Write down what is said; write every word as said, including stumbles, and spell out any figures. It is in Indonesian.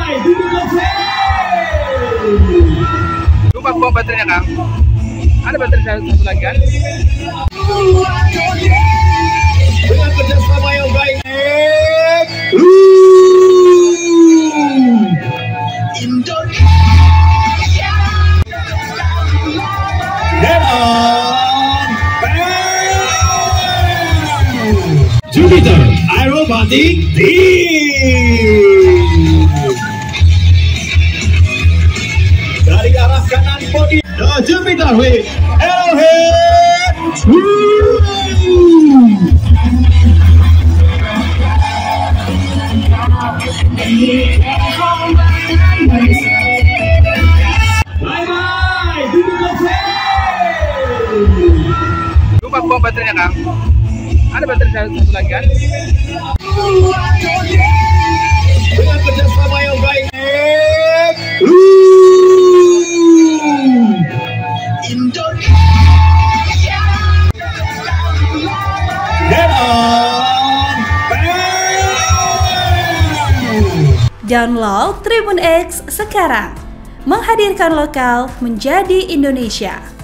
Lupa bawa baterainya, Kang. Ada baterai satu lagi kan? Dengan kerjasama yang baik. Indonesia. Dan on. Jupiter Aerobatic Team. Dari arah kanan podium. The Jupiter with Arrowhead. Bye bye, Jupiter. Lupa bawa baterainya, Kang. Ada baterai satu lagi kan? Dengan kerjasama yang baik. Indonesia. Dan on. Download Tribun X sekarang. Menghadirkan lokal menjadi Indonesia.